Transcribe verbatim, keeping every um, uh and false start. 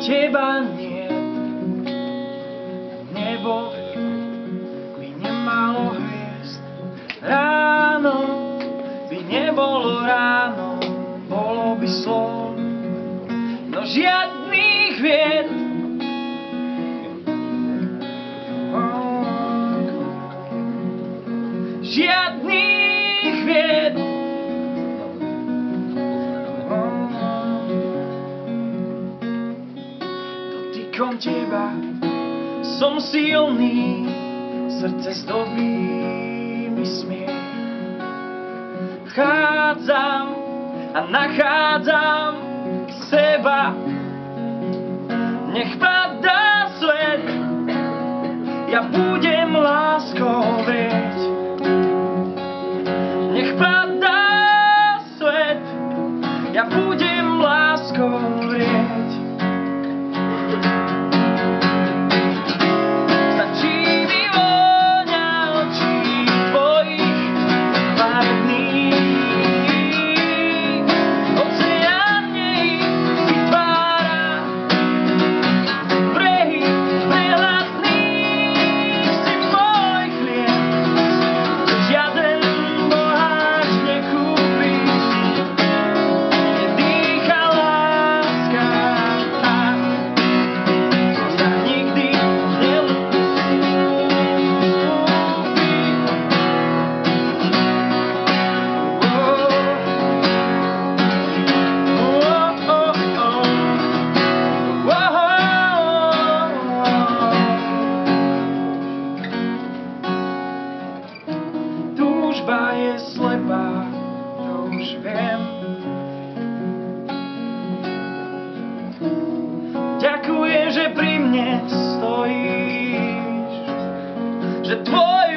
teba nie. Nebo by nemalo hviezd. Ráno by nebolo ráno, bolo by slov, no žiadnych vied. Žiadnych vied. Dotykom teba som silný, srdce zdobí mi smiech. Chádzam a nachádzam seba, nech padá svet, ja budem láskou vrieť. Nech padá svet, ja budem láskou vrieť. Stačí mi vôňa očí tvojich barvných, oceán nej vytvára brehy prehľadných. Si môj chlieb, žiaden boháč nekúpi. Nedýcha láska tak, sa nikdy nelúbi. Túžba je slepá, to už viem. Ďakujem, že pri mne stojíš, že tvoj